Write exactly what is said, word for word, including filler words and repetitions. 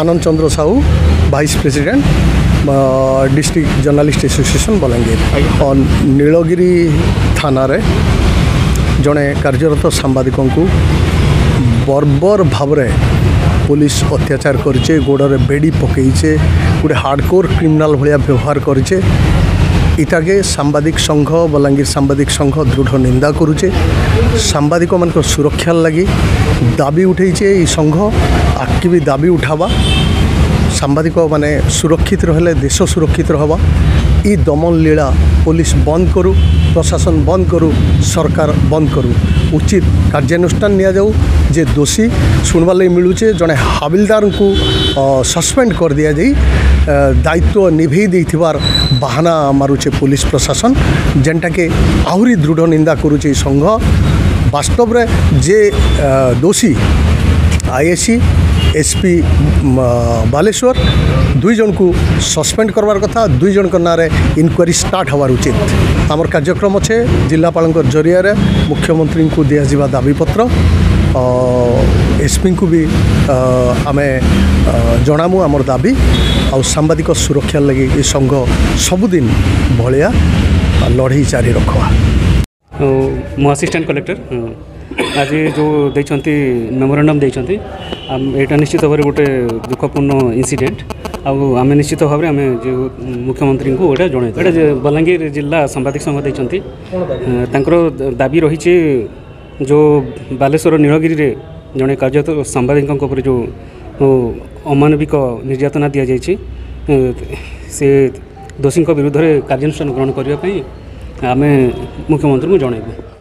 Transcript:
आनंद Chandra Sahu vice president district journalist association Balangir और नीलगिरी थाना रे जड़े कार्यरत सांबादिक को बर्बर भाव पुलिस अत्याचार करे गोड़े बेड़ी पकईचे गोटे हार्डकोर क्रिमिनाल भाया व्यवहार करे इटाके सांबादिक संघ बलांगीर सांबादिक संघ दृढ़ निंदा करुचे सांबादिक मान सुरक्षा लगी दाबी उठे संघ आगे भी दाबी उठावा सांबादिक माने सुरक्षित रहे देश सुरक्षित रहा ई दमन लीला पुलिस बंद करू प्रशासन बंद करू सरकार बंद करू उचित कार्यानुष्ठान निया जाऊ जे दोषी सुनवा लगी मिलूचे जड़े हाबिलदार को सस्पेंड कर दिया जाई दायित्व निभे देथिबार बहाना मारुचे पुलिस प्रशासन जेनटा के आहुरी दृढ़ निंदा करुचे संघ वास्तव रे जे दोषी आईएसी एसपी बालेश्वर दुई जन को सस्पेंड करवार कथा दुई जन ना इनक्वारी स्टार्ट हवार उचित आमर कार्यक्रम अच्छे जिलापाल जरिया रे मुख्यमंत्री को दिया दाबीपत्र एसपी को भी आम जनामु आमर दाबी आ सांबादिक सुरक्षा लगी ये संघ सबुदिन भलिया लड़ई जारी रखवा। मो असिस्टेंट कलेक्टर आज जो देइछंती मेमोरेंडम देइछंती एटा निश्चित भाव गोटे दुखपूर्ण इनसीडेंट आम निश्चित भाव में आम जो मुख्यमंत्री को एटा जन एटा बलांगीर जिला सांबादिक संघ देइछंती तांकर दाबी रही जो बालेश्वर नीलगिरी रे जड़े कार्यरत सांबादिक जो अमानविक निर्यातना दि जाइए से दोषी विरुद्ध में कार्यानुष्ठान ग्रहण करने आम मुख्यमंत्री को जनइबू।